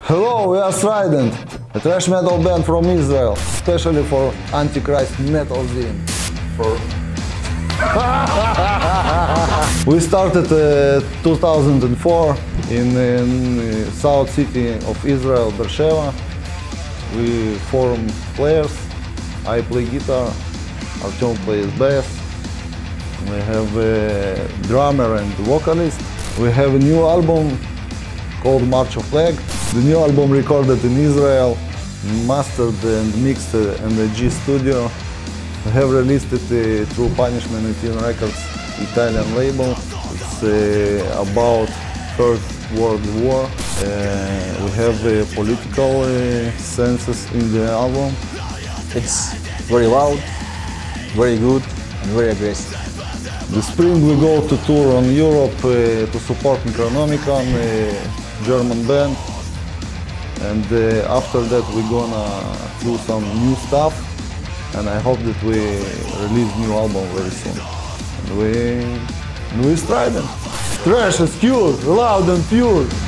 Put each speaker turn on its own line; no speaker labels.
Hello, we are Strident, a thrash metal band from Israel, especially for Antichrist metal zine. We started 2004 in South City of Israel, Beersheba. We form players. I play guitar, Artyom plays bass. We have a drummer and vocalist. We have a new album called March of Plague. The new album recorded in Israel, mastered and mixed in the G Studio. We have released it through Punishment 18 Records Italian label. It's about First World War. We have political senses in the album.
It's very loud, very good and very aggressive.
This spring we go to tour on Europe to support Necronomicon, German band. And after that we're gonna do some new stuff, and I hope that we release new album very soon. And we Strident. Thrash is pure, loud and pure.